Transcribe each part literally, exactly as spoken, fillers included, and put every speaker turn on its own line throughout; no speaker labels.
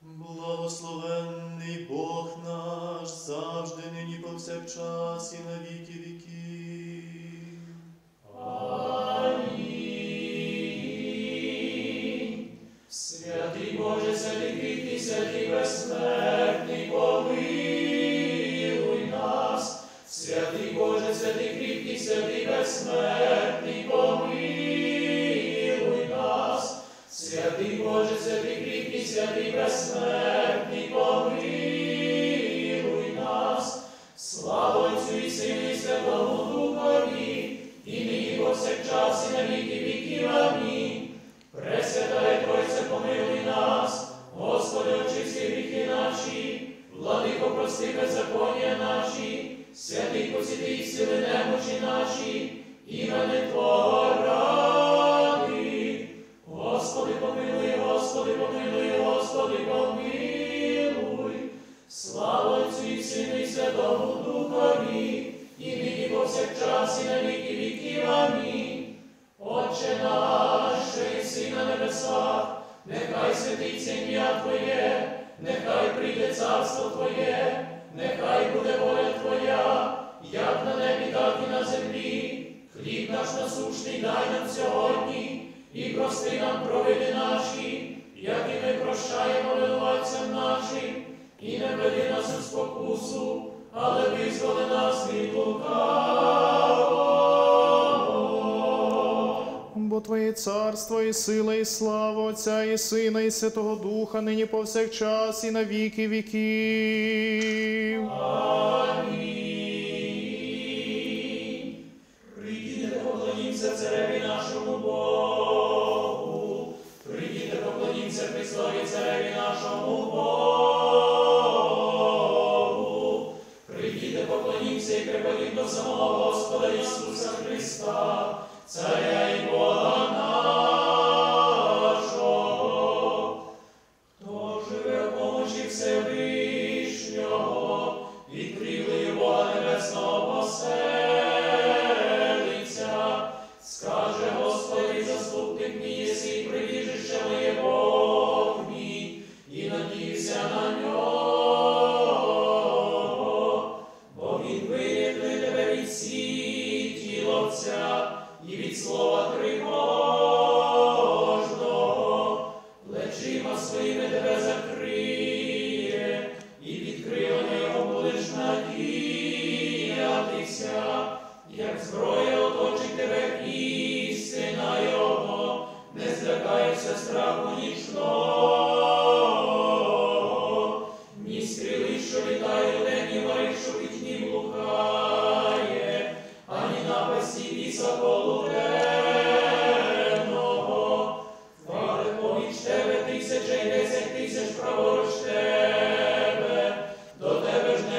Благословенний Бог наш, завжди, нині, повсякчас і на віки віків.
Амінь. Святий Боже, святий кріпкий, святий безсмертний, помилуй нас. Святий Боже, святий кріпкий, святий безсмертний, помилуй нас. Святий Боже, святий кріпкий, святий безсмертний, помилуй нас. Слава Отцю і Сину і Святому Духові, і нині повсякчас і на віки віків. Амінь. Пресвятая Тройця, помилуй нас. Господи, очисти гріхи наші, Владико, прости беззаконня наші, святий посіти сили немочі наші, імени Твого ради. Господи, помилуй, Господи, помилуй, Господи, помилуй. Слава Отцю і Сину і Святому Духові, і нині повсякчас і на віки віків. Амінь. Отче наш, що єси на небесах, нехай святиться ім'я Твоє, нехай прийде царство Твоє, нехай буде воля Твоя, як на небі, так і на землі. Хліб наш насущний дай нам сьогодні, і прости нам провини наші, як і ми прощаємо винуватцям нашим, і не веди нас у спокусу, але визволи нас від лукавого.
Бо Твоє царство і сила, і слава Отця, і Сина, і Святого Духа, нині повсякчас, і на віки віків.
Амінь. Прийдіте, поклонімся цареві нашому Богу. Прийдіте, поклонімся Христові цареві нашому Богу. Прийдіте, поклонімся і припадіть до самого Господа Ісуса Христа, Царя і Бога нашого. Хто живе в помочі Всевишнього, від крівлею Бога Небесного поселиться. Скаже Господи, заступник мій єси, і прибіжище моє Бог мій, і надіюся на нього. Бо Він вирятує тебе від сіті ловця, і від слова тривожного. Плечима своїми тебе закриє, і під крилами його будеш надіятися. Як зброя оточить тебе істина його, не злякаєшся страху нічного. Ні стріли, що літає вдень, ні варик, що в пітьмі блукає, ані напасті біса полуденного. Впаде поміч тебе тисяча й десять тисяч праворуч тебе, до тебе ж не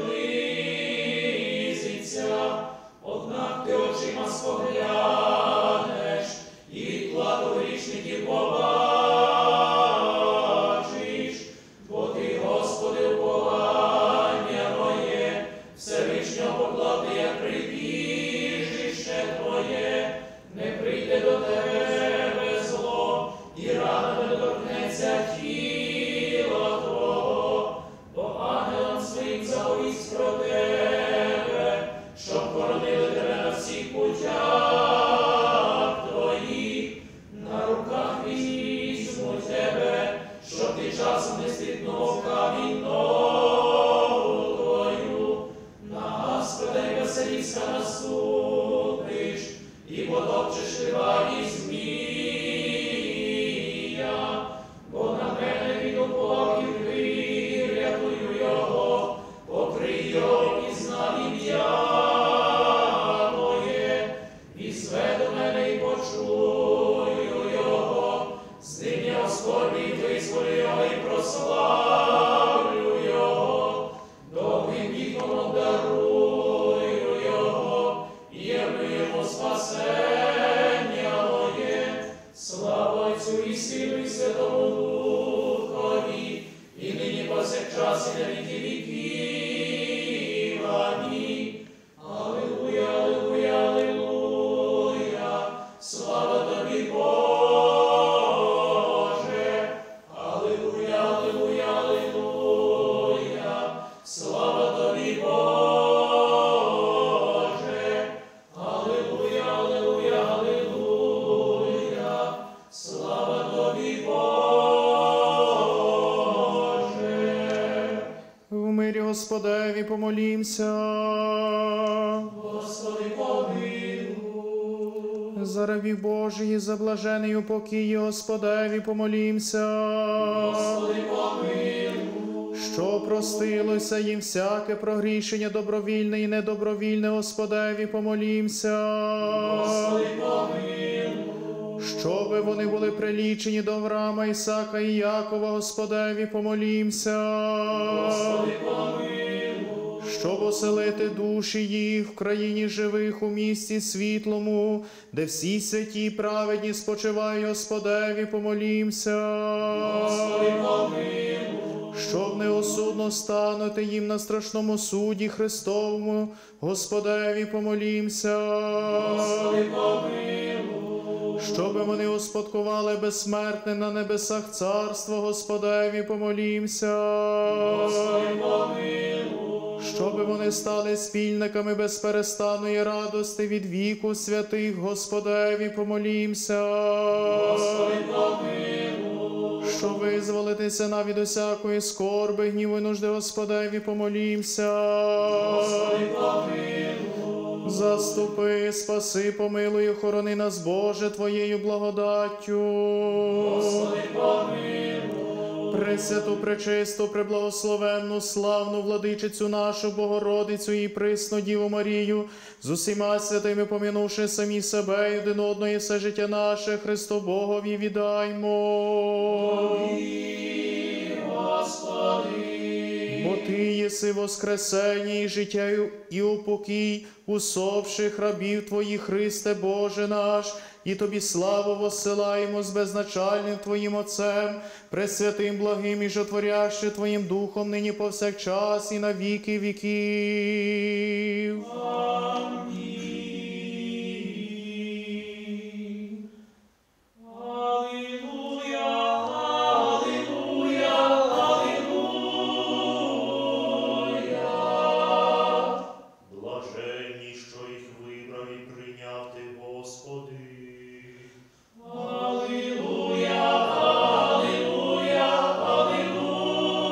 приблизиться. Однак ти очима споглянеш, і відплату грішників побачиш. Бо ти, Господи, уповання моє, Всевишнього поклав ти, як прибіжище Твоє. Не прийде до тебе зло, і рана не доторкнеться тіла Твого, бо ангелам своїм заповість про тебе, щоб хоронили тебе на всіх путях Твоїх. На руках візьмуть тебе, щоб ти часом не стрітнув камінь ногу Твою. На Господа й Василіска наступиш, і потопчеш льва і змія. Бо на мене він упав, і врятую його, покрий його і знав ім'я моє. Візве до мене і почую його, з ним я у скорбі визволю його і прославлю його. Довгим віком обдарую його, і явлю йому спасення моє. Слава Отцю і Сину і Святому Духові, і нині повсякчас і на віки віків. Амінь. Алілуя, алілуя, алілуя. Слава Тобі, Боже. Алілуя, алілуя,
Господеві, помолімся.
Господи, помилуй.
За рабів Божої, за блажений упокій, Господеві, помолімся.
Господи, помилуй.
Що простилося їм всяке прогрішення добровільне і недобровільне, Господеві, помолімся.
Господи, помилуй.
Щоби вони були прилічені до Авраама, Ісака і Якова, Господеві, помолімся.
Господи, помилуй.
Щоб оселити душі їх в країні живих у місті світлому, де всі святі і праведні спочивають, Господеві, помолімся.
Господи, помилуй.
Щоб неосудно станути їм на страшному суді Христовому, Господеві, помолімся.
Господи, помилуй.
Щоби вони успадкували безсмертне на небесах царство, Господеві, помолімся.
Господи, помилуй.
Щоби вони стали спільниками безперестанної радости від віку святих, Господеві, помолімся.
Господи, помилуй.
Щоб визволитися навіть усякої скорби, гніву і нужди, Господеві, помолімся.
Господи, помилуй.
Заступи, спаси, помилуй, охорони нас, Боже, Твоєю благодаттю.
Господи, помилуй.
Пресвяту, пречисту, преблагословенну, славну владичицю нашу, Богородицю і присну Діву Марію, з усіма святими помінувши самі себе і один одного і все життя наше, Христу Богові віддаймо.
Господи.
Бо Ти єси воскресення і життя і упокій усопших рабів Твоїх, Христе Боже наш, і Тобі славу воссилаємо з безначальним Твоїм Отцем, пресвятим, благим і жотворяще Твоїм Духом, нині повсякчас і на віки віків.
Блаженні, що їх вибрав і прийняв Ти, Господи.
Алілуя, алілуя,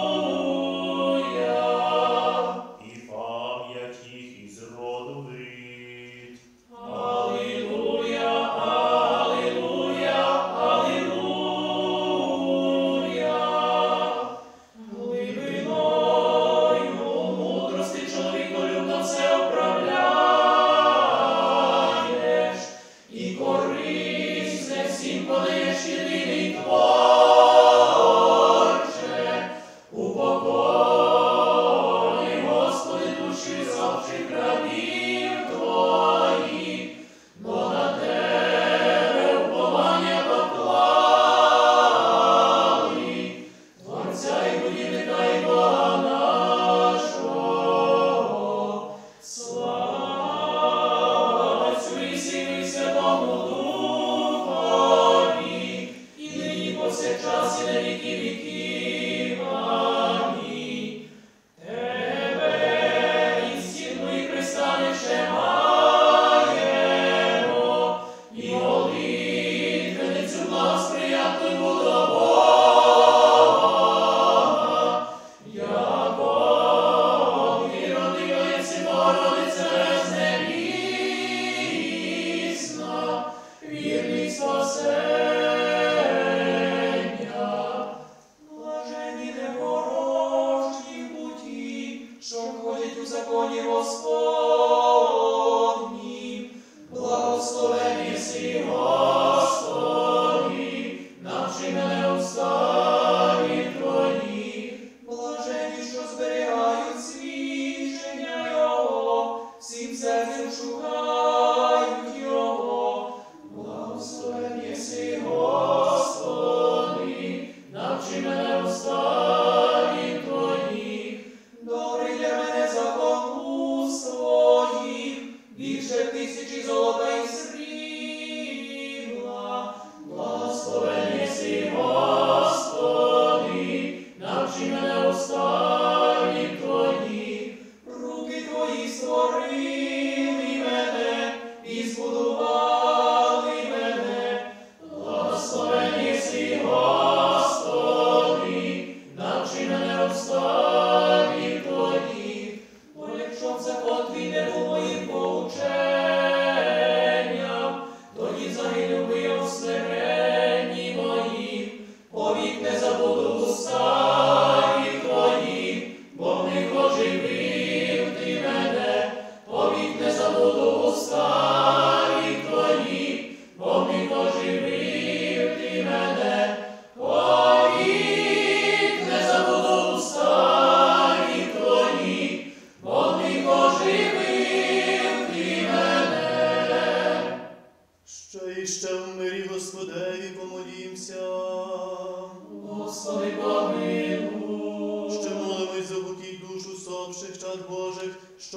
алілуя.
І пам'ять їх із роду в рід.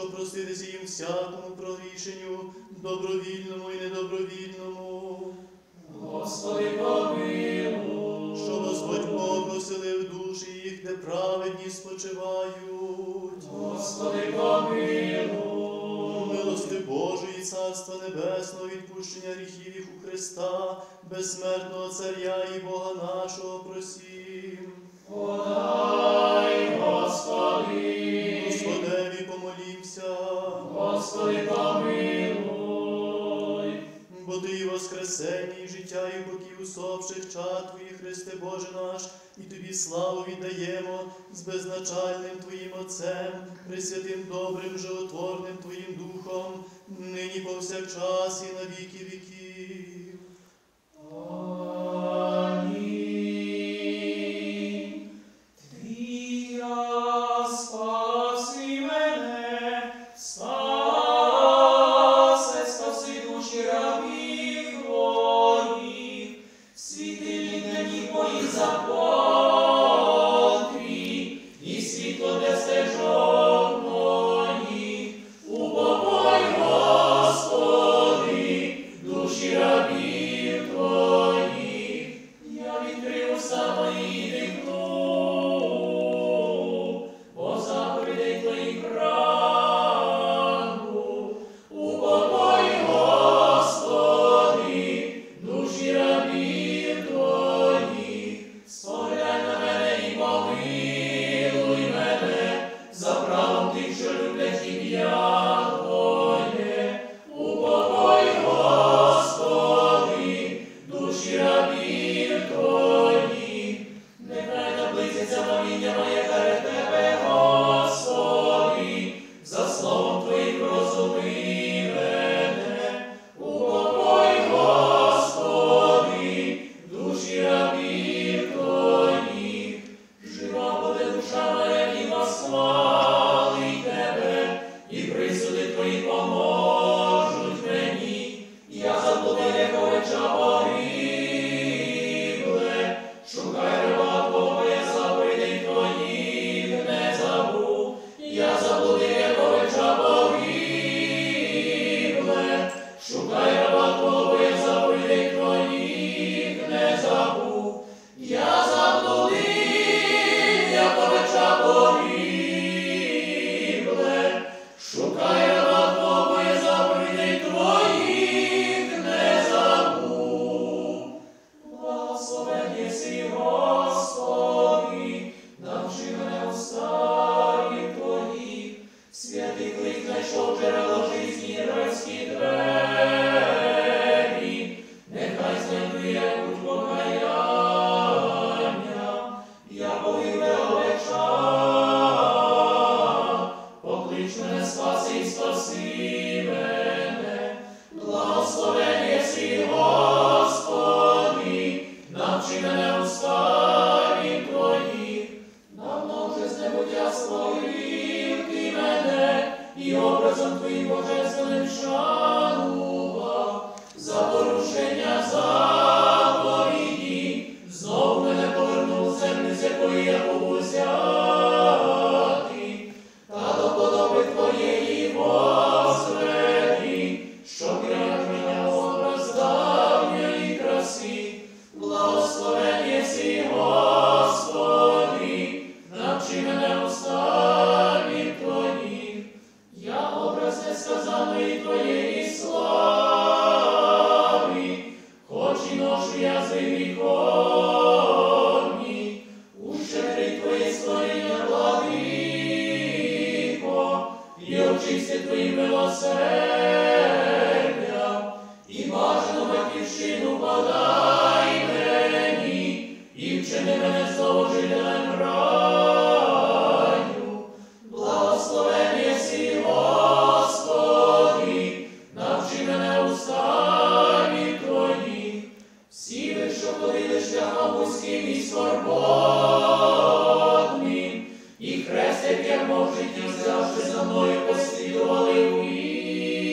щоб проститися їм всякому прогрішенню, добровільному і недобровільному.
Господи, помилуй.
Що Господь Бог оселив душі їх, де праведні спочивають.
Господи, помилуй.
Милости Божої, Царства Небесного, відпущення гріхів їх у Христа, безсмертного Царя і Бога нашого просім.
Подай, Господи.
Господеві помолімся.
Господи, помилуй.
Бо Ти і воскресення, і життя, і покій усопших чад Твоїх, Христе Боже наш, і Тобі славу віддаємо з безначальним Твоїм Отцем, пресвятим добрим, животворним Твоїм Духом, нині повсякчас і на віки віків.
Амінь. Твія спаси мене, спасе, спаси душі рабів Твоїх, світилі дневні Твої закон Твій, і світло для стежок моїх, упокой, Господи, душі рабів Твоїх. Я відкрив уста Твої, дихну, по заповідей Твоїх прагну. Упокой, Господи, душі рабів Твоїх. Споглянь на мене і помилуй мене, за правом тих, що люблять ім'я Твоє. Упокой, Господи, душі рабів Твоїх. Нехай наблизиться мовіння моє перед Тебе, Господи, за словом Твоїм розуми мене. Упокой, Господи, душі рабів Твоїх. Жива буде душа моя, і восхвалить Тебе, і присуди Твої поможуть мені. Я заблудив, як овеча погибле, шукай раба Твого, я заповідей Твоїх не забув. Я заблудив, як овеча погибле, шукай раба Твого, я заповідей Твоїх не забув. Я заблудив, як овеча погибле, шукай раба Твого, я заповідей Твоїх не забув. Благословен єси, Господи, навчи мене устами Твоїх, святий клик знайшов джерело жизні, райські двері. Нехай знайду я путь покаяння, я погибле овеча. Поклич мене, спаси і спаси мене. Благословен єси, Господи, навчи мене устами Твоїх. Давно вже з небуття створив Ти мене, і образом Твоїм божественним шанував. За порушення заповіді знов мене повернув з землі, з якої я був узятий. Та до подоби Твоєї возведи, щоб я прийняв образ давньої краси. Благословен єси, Господи, навчи мене устами Твоїх. Я образ несказаної Твоєї слави, хоч і ношу я з гріховні, у щедрі Твої створіння, владико, і очисти Твоїм милосердям, і бажану батьківщину подай мені, і вчини мене знову жителем раю. Благословен єси, Господи, навчи мене устами Твоїх. Всі ви, що ходили шляхом вузьким і скорботним, і хрест, як я мов житті взявши за мною, послідували в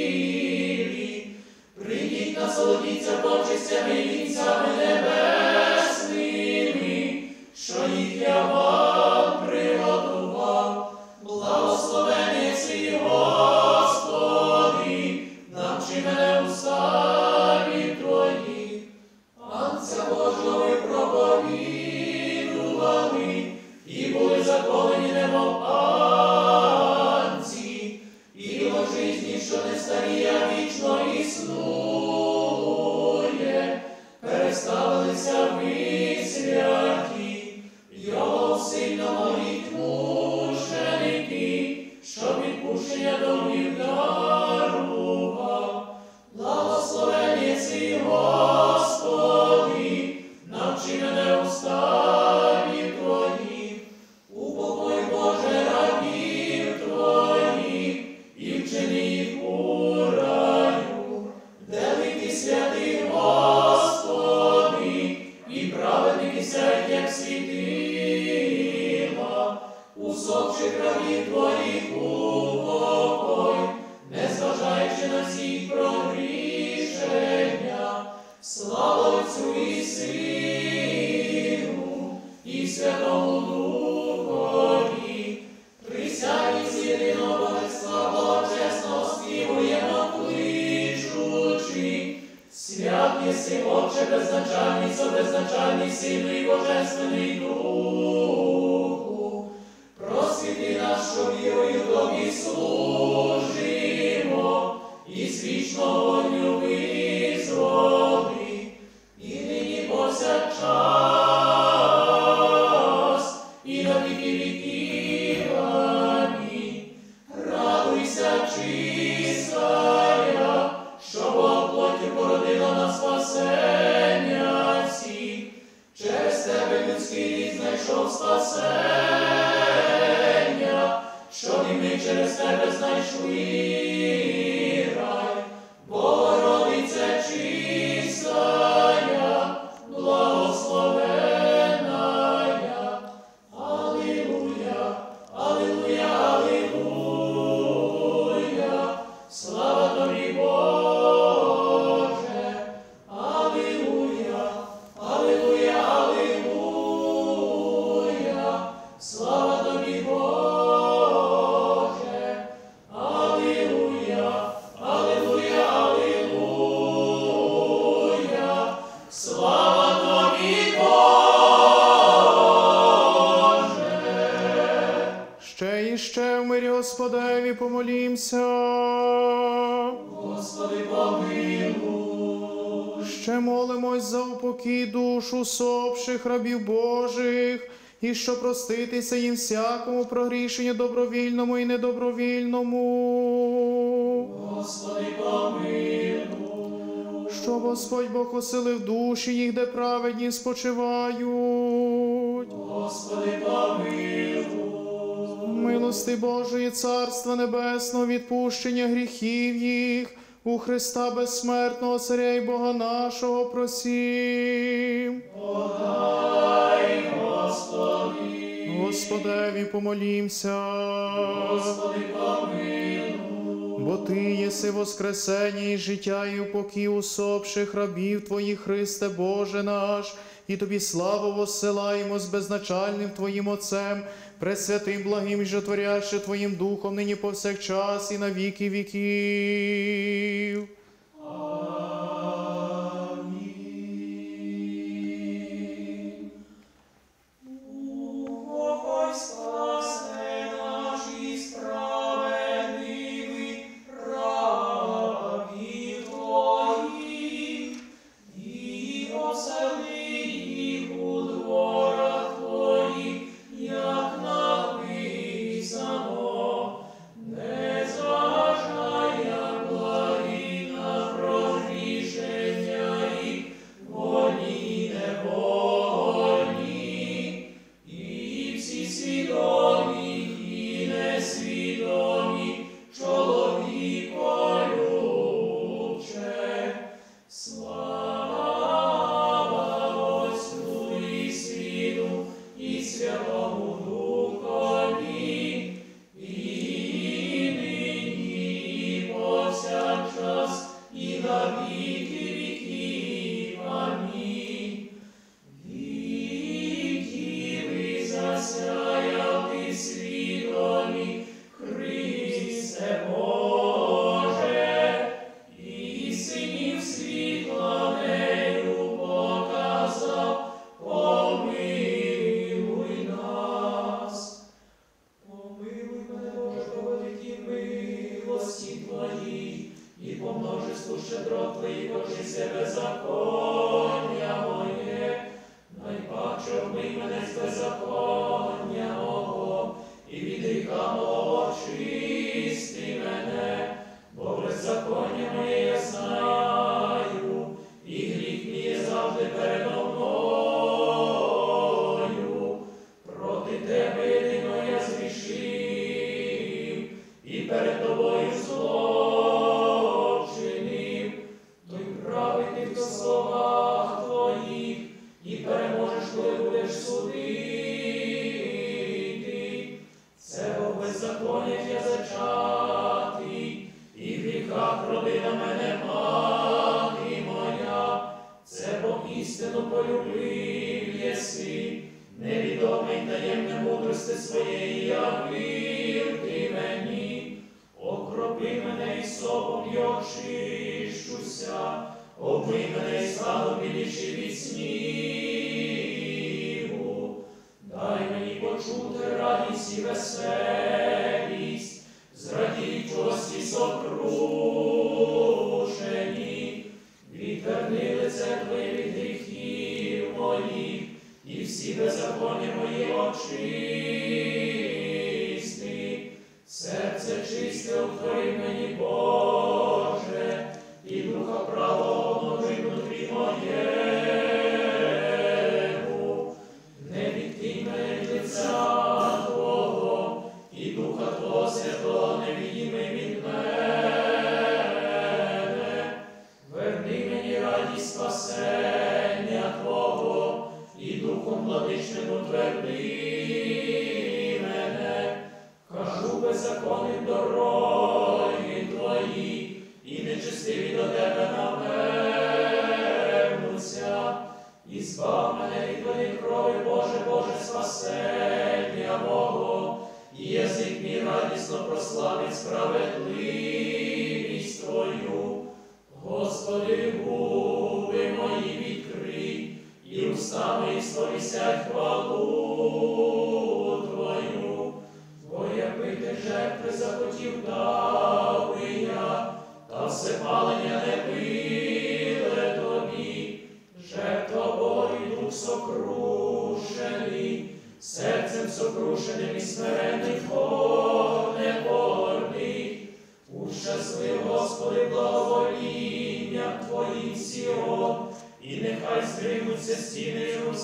сильно моліть мученики, щоб відпущення домів дарував. Благословен єси, Господи, навчи мене уставі Твоїх, упокой, Боже, рабів Твоїх, і вчини їх у раю, де литі святий, Господи, і праведники сяють, як світила, усопших рабів Твоїх упокой, незважаючи на всіх прогрішення. Слава Отцю і Сину, і Святому Духові, присяді з єдиного Божества Божесного співуємо кличучи. Свят єси, Отче беззначальний, собезначальний, сильний і божественний Духу. Просвіти нас, що вірою Тобі служимо, і з вічного вогню визволи, і нині повсякчас, і на віки віків. Амінь. Радуйся, чистая, що Бог плоттю породила на спасення всіх. Через тебе людський рід знайшов спасення, що і ми через тебе знайшли рай. Богородице чистая, благословенная. Алілуя, алілуя, алілуя. Слава Тобі, Боже. Алілуя, алілуя, алілуя. Слава Тобі, Боже. Алілуя, алілуя, алілуя. Слава Тобі, Боже.
Ще і ще в мирі Господеві помолімся.
Господи, помилуй.
Ще молимось за упокій душ усопших рабів Божих, і що проститися їм всякому прогрішенню добровільному і недобровільному.
Господи, помилуй.
Що Господь Бог оселив душі їх, де праведні спочивають.
Господи, помилуй.
Милости Божої, Царства Небесного, відпущення гріхів їх, у Христа безсмертного Царя і Бога нашого просім.
Подай, Господи.
Господеві помолімся.
Господи, помилуй.
Бо Ти єси воскресення і життя і упокій усопших рабів Твоїх, Христе Боже наш, і Тобі славу воссилаємо з безначальним Твоїм Отцем, пресвятим, благим і житворяще Твоїм Духом, нині повсякчас і на віки віків.
Амінь. Упокой, спаси наші справедливі рабів Твоїх, і посели їх у дворах Твоїх, як написано, не зважай, як благі своєї явив ти мені, окропи мене і сопом й очищуся, обмий мене і стану біліші від снігу. Дай мені почути радість і веселість, зрадіть чості сокрушені, відверни лице Твоє від гріхів моїх, і всі беззаконня мої очисти. Серце чисте утвори мені, Боже, і духа правого обнови внутрі моєму. Не відкинь мене від лиця Твого, і духа Твого Святого не відійми від мене. Верни мені радість спасення Твого, і духом владичним утверди мене. Кажу беззаконним дороги Твої, і нечестиві до Тебе навернуться. І збав мене від вини крові, Боже, Боже, спасення мого, і язик мій радісно прославить справедливість Твою. Господи, губи мої відкрий, і уста мої сповістять хвалу Твою. Бо якби ти жертви захотів, дав би я, та все палення не пиле Тобі. Жертва Богу і дух сокрушений, серцем сокрушеним і смиренний Бог непорний. Ущаслив, Господи, благовоління Твоїх Сіон, і нехай здригнуться стіни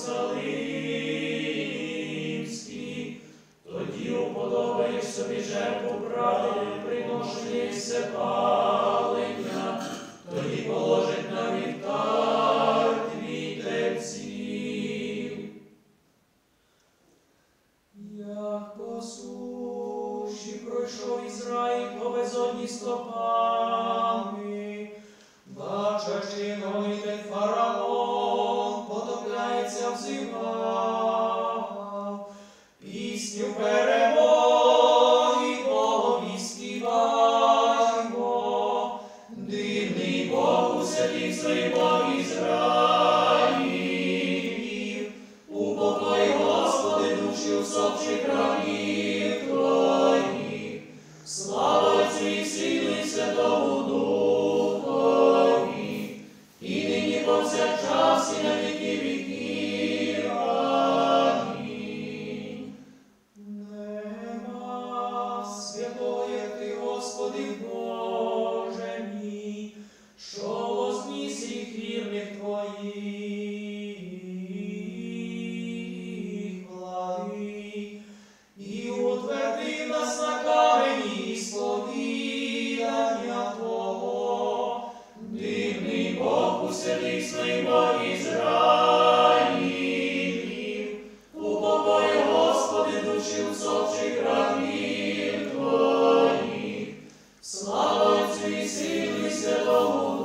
Єрусалимські. Тоді уподобаєш собі жертву праведну, приношення і всепалення, тоді положить на вівтар твій тельців. Як по суші пройшов Ізраїль по безодні стопами, бачачи гонитель фараон, потопляється взивав, пісню перемоги Богові співаємо, дивний Бог у святих своїх Бог Ізраїлів, упокой, Господи, душі усопших рабів Твоїх, слава Отцю і Сину і Святому Духові, і нині повсякчас і на віки віків. Амінь. Нема святого, як Ти, Господи, Боже мій, що возніс їх вірних Твоїх благий, і утвердив нас на камені сповідання Твого. Дивний Бог у святих своїх Бог Ізраїлів, упокой, Господи, душі усопших рабів Твоїх, слава Отцю і Сину і Святому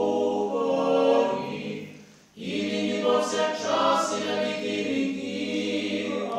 Духові, і нині повсякчас і на віки віків.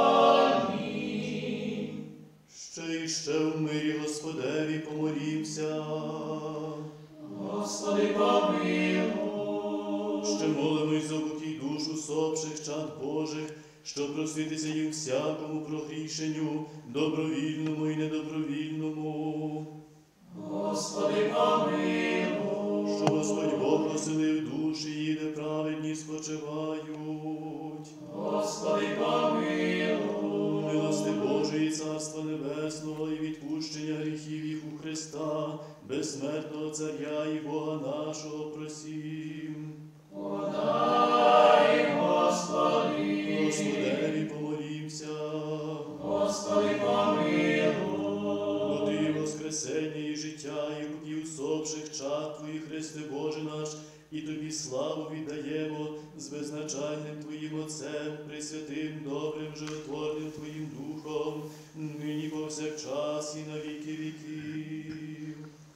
Амінь.
Ще і ще в мирі Господеві помолімся.
Господи, помилуй.
Ще молимось за упокій душ усопших чад Божих, що просвітиться їм всякому прогрішенню, добровільному і недобровільному.
Господи, помилуй.
Що Господь Бог оселив душі її, де праведні спочивають.
Господи, помилуй.
Милости Божої, Царства Небесного і відпущення гріхів їх у Христа, безсмертного Царя і Бога нашого просім.
Подай, Господи.
Господеві помолімся.
Господи, помилуй.
Бо Ти воскресення і життя, і руки усопших чад Твоїх, Христе Боже наш, і Тобі славу віддаємо з беззначальним Твоїм Отцем, пресвятим, добрим, животворним Твоїм Духом, нині повсякчас і на віки віків.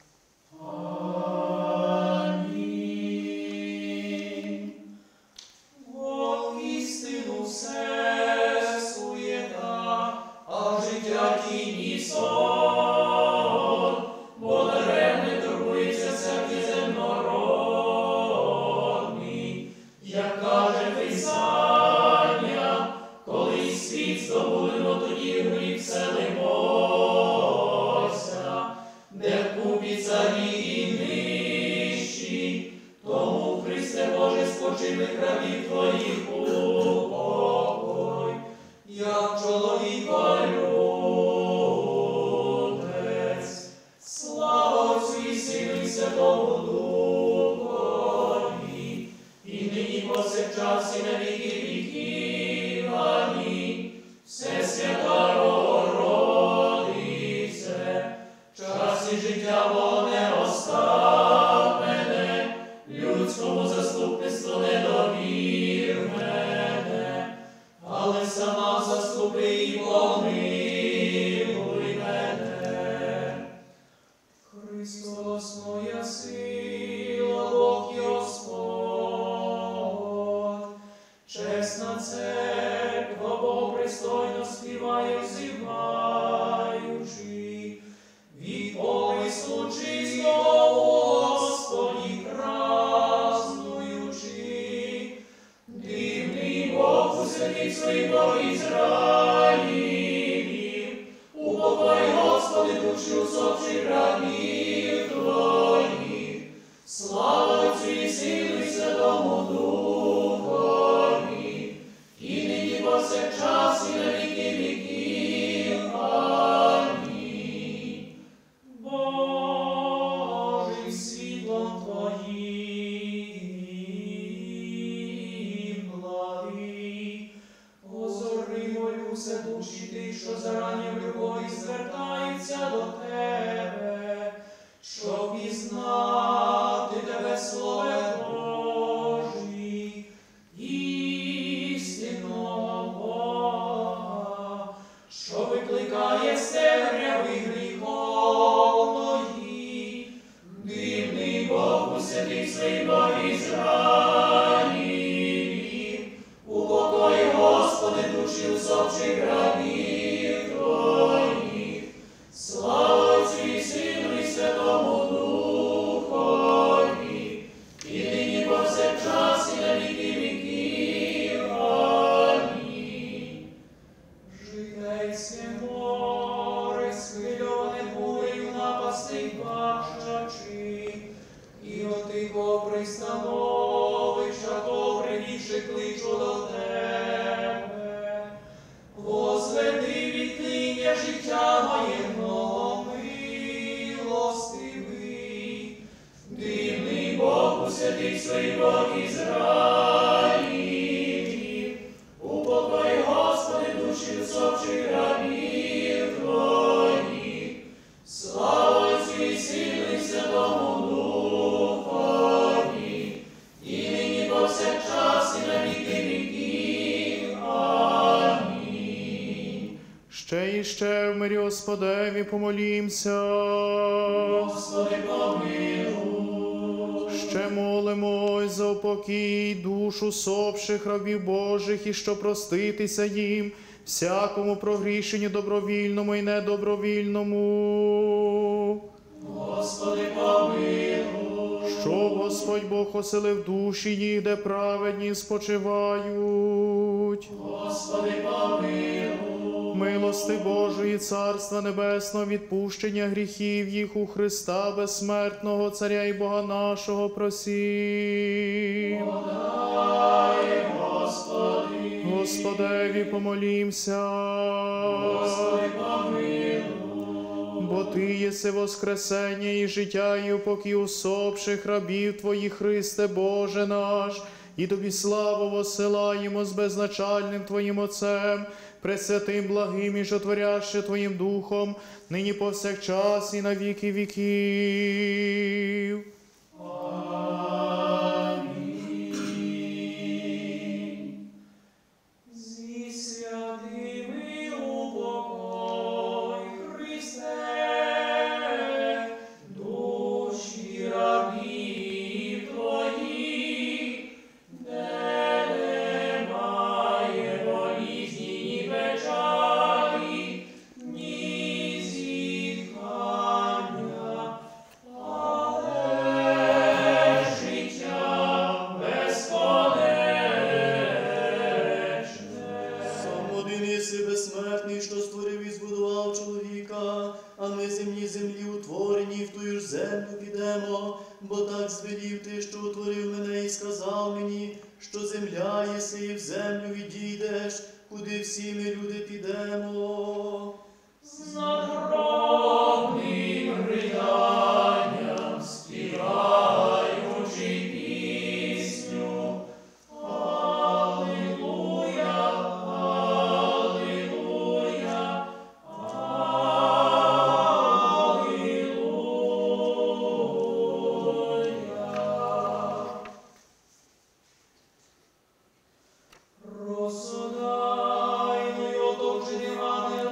Амінь. Воістину все суєта, Отець. Слава Отцю і Сину і Святому Духові, і нині повсякчас і на віки віків. Амінь. Всесвята Богородице, час і життя мого не остав мене, людському заступництву не довір мене, але сама заступи і помилуй мене. Христос моя сила, Бог і Господь, чесна церква, богопристойно співає, взиваючи, від помислу чистого Господі празнуючи. Дивний Бог усердить своїх Бог Ізраїлів, упокой, Господи, душі усопших рабів Твоїх. Слава Отцю і Сину і Святому Духові, і нині повсякчас і на віки віків. Амінь. Божий світлом Твоїм благий, озори, молюся, душі тих, що зарані в любові звертаються до Тебе, щоб пізнати Тебе, Слове Божий, істинного Бога, що викликає з темряви гріховної. Дивний Бог усердить своїх Бог Ізраїлів, упокой, Господи, душі усопших рабів Твоїх. Слава Отцю і Сину і Святому Духові, і нині повсякчас і на віки віків. Амінь. Житейське море, схвильоване бурею напасти бачачи, і отихо пристановища, то привівши кличу до Тебе. Возведи відтління життя моєго, милостивий. Дивний Бог усердить своїх Бог Ізраїлів, упокой, Господи, душі усопших рабів Твоїх. Слава Отцю і Сину і Святому Духові, і нині повсякчас і на віки віків. Амінь.
Ще і ще в мирі Господеві помолімся.
Господи, помилуй.
Ще молимось за упокій душ усопших рабів Божих, і що проститися їм всякому прогрішенню добровільному і недобровільному.
Господи, помилуй.
Щоб Господь Бог оселив душі їх, де праведні спочивають.
Господи, помилуй.
Милости Божої, Царства Небесного, відпущення гріхів їх у Христа безсмертного, Царя і Бога нашого просім.
Подай, Господи.
Господеві помолімся.
Господи, помилуй.
Бо Ти єси воскресення і життя, і упокій усопших рабів Твоїх, Христе Боже наш, і Тобі славу воссилаємо з безначальним Твоїм Отцем, пресвятим, благим і жотворяще Твоїм Духом, нині повсякчас і на віки віків.
Амінь. Зі святими упокой, Христе, душі рабів Твоїх, де немає болізні, ні печалі, ні зітхання, але життя безконечне.
Сам один єси безсмертний, що створив і збудував чоловіка, а ми земні землі утворені, в тую ж землю підемо, бо так звелів ти, що утворив мене, і сказав мені, що земля єси, і в землю відійдеш, куди всі ми люди підемо.
З надгробним риданням співаючи пісню. Алілуя, алілуя, алілуя. Розсудайно й оточений ангел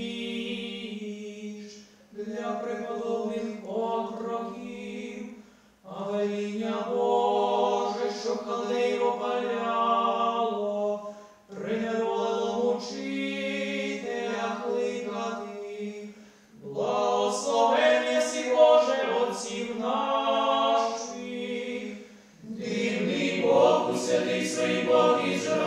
твій для преподобних отроків, а веління Боже, що хваливо паляло, приневолило мучителя кликати. Благословення сі Боже отців наших, дивний Бог, усвятий свій Бог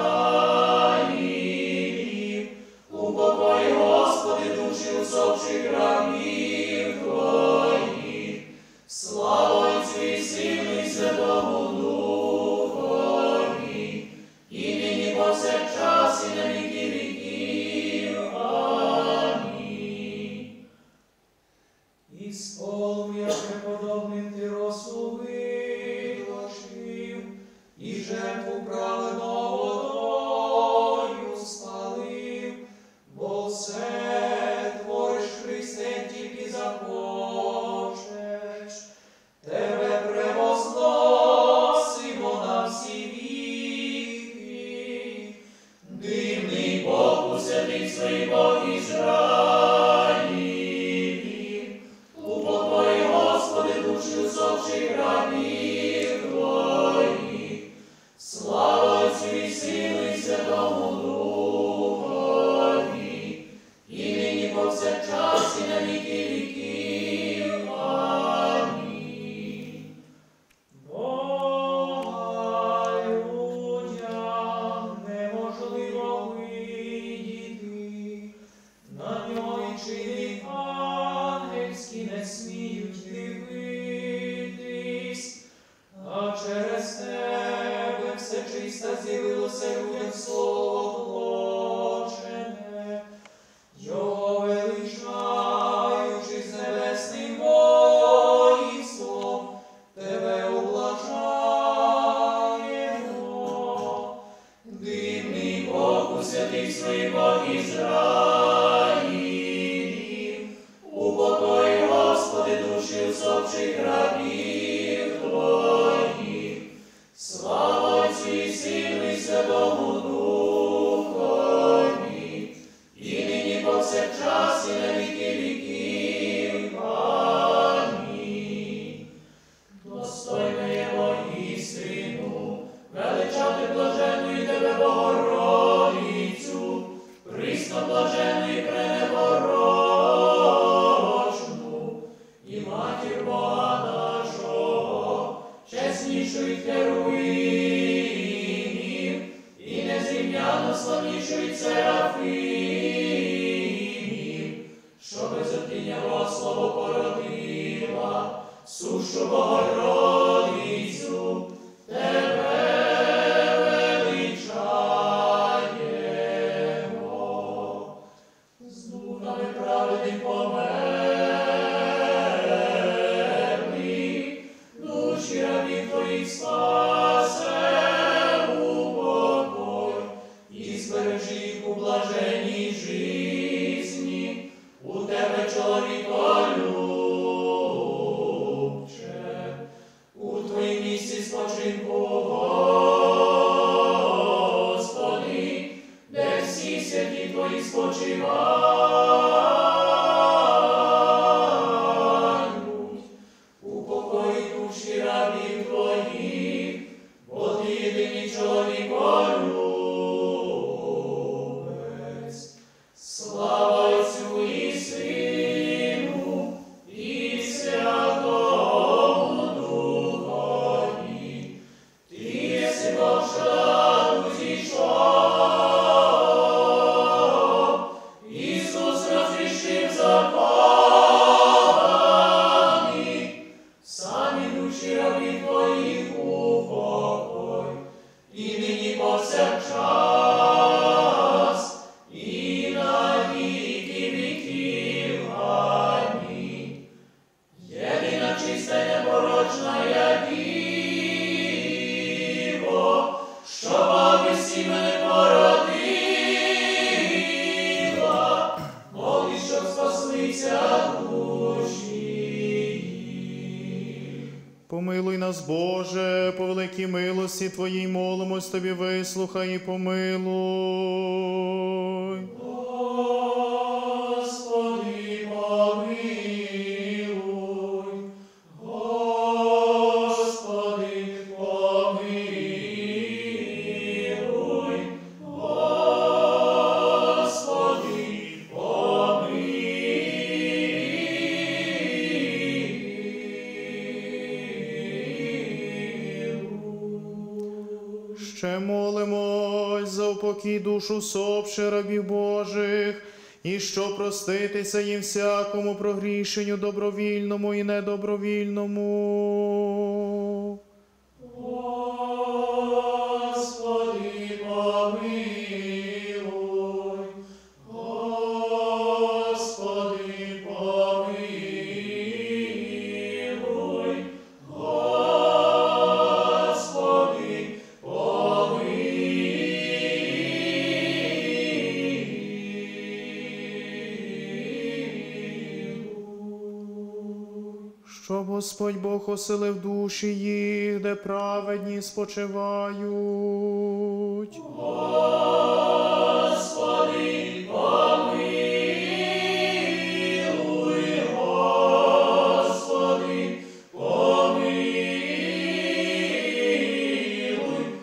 Ізраїлів, упокой, Господи, душі усопших рабів Твоїх. Слава Отцю і Сину і Святому Духові, і нині повсякчас і на віки віків. Амінь. І сполу, як преподобним ти росу виложив, і жертву праведного водою спалив, бо все твориш, Христе, тільки захочеш. Тебе превозносимо на всі віки. Дивний Бог, усвятий свій Бог Ізраїлів, упокой, Господи, душі усопших рабів Твоїх. Слава Отцю і Сину і Святому Духові, і нині повсякчас і на віки віків. Амінь. Бога людям неможливо видіти, на нього й чини ангельські не сміють дивитись, а через тебе все чисто з'явилося людям слово вложене. Його величаючи з небесним воїнством, тебе облажаємо. Дивний Бог, усвятий свій Бог Ізраїлів, упокой, Господи, душі усопших рабів Твоїх. Слава Отцю і Сину і Святому Духові, і нині повсякчас і на віки віків. Амінь. Достойна є воістину величати блаженну і тебе, Богородицю, присно блаженну і пренепорочну, і матір Бога нашого, чеснішою від херувимів, і незрівняно славнішою від серафимів, що без отління
Помилуй нас, Боже, по великій милості Твоїй молимось Тобі, вислухай і помилуй.
Господи, помилуй. Господи, помилуй. Господи, помилуй.
Ще молимось за упокій душу усопших рабів Божих, і що проститися їм всякому прогрішенню добровільному і недобровільному.
Господи, помилуй. Господи, помилуй. Господи, помилуй.
Щоб Господь Бог оселив душі їх, де праведні спочивають.
Господи, помилуй. Господи, помилуй.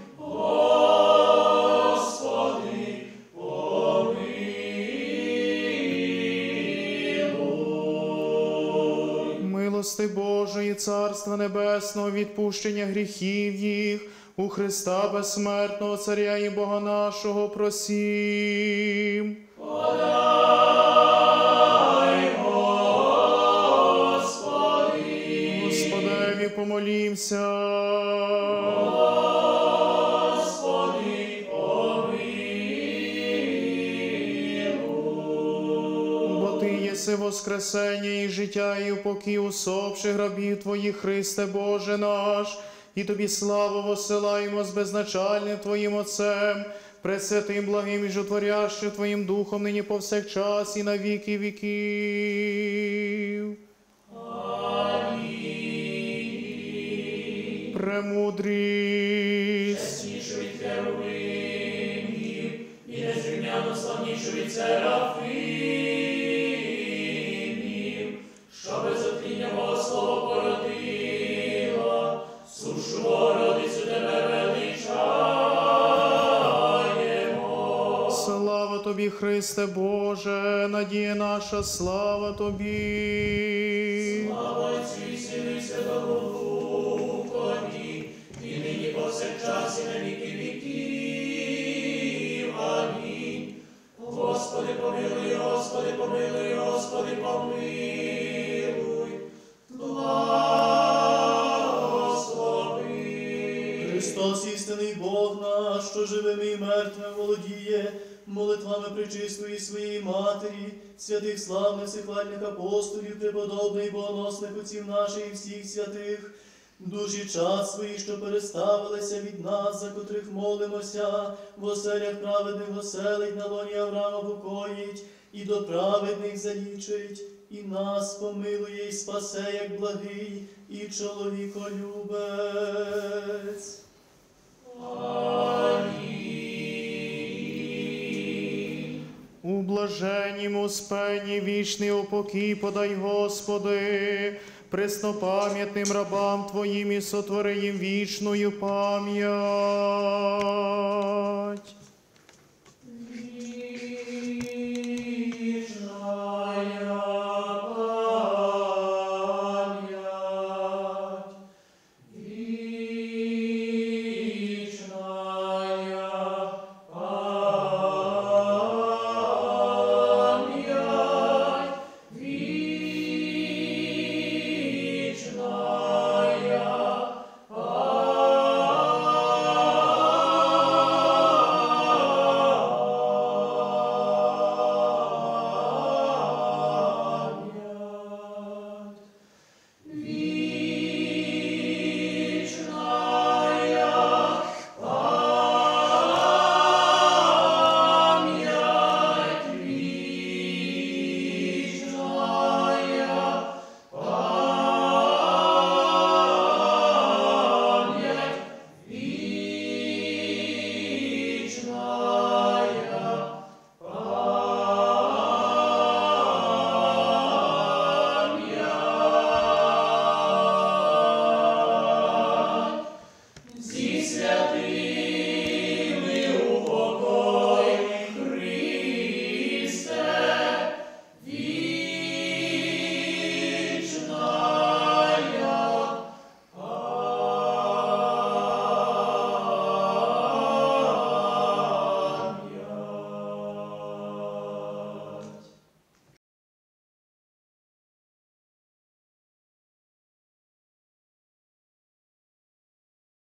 Господи, помилуй.
Милости Божої, Царства Небесного, відпущення гріхів їх, у Христа безсмертного Царя і Бога нашого просім.
Подай, Господи.
Господеві помолімся.
Господи, помилуй.
Бо Ти єси воскресення і життя, і упокій усопших рабів Твоїх, Христе Боже наш, і Тобі славу воссилаємо з безначальним Твоїм Отцем, пресвятим, благим і жотворящим Твоїм Духом, нині повсякчас і на віки віків.
Амінь.
Премудрість.
Чеснішу від херувимів і незрівняно славнішу від серафимів, що без отління Бога Слово породила, сушу Богородицю тебе величаємо.
Слава Тобі, Христе Боже, надія наша, слава Тобі.
Слава Отцю і Сину і Святому Духові, і нині повсякчас і на віки віків. Амінь. Господи, помилуй, Господи, помилуй, Господи, помилуй. Благослови.
Христос, істинний Бог наш, що живими і мертвими володіє, молитвами пречистої своєї Матері, святих славних всехвальних апостолів, преподобних богоносних отців наших і всіх святих, душі час свої, що переставилися від нас, за котрих молимося, в оселях праведних оселить, на лоні Авраама покоїть, і до праведних залічить, і нас помилує, і спасе, як благий, і чоловіколюбець.
Амінь.
У блаженнім успенні вічний упокій подай, Господи, преснопам'ятним рабам Твоїм і сотвори їм вічною пам'ять.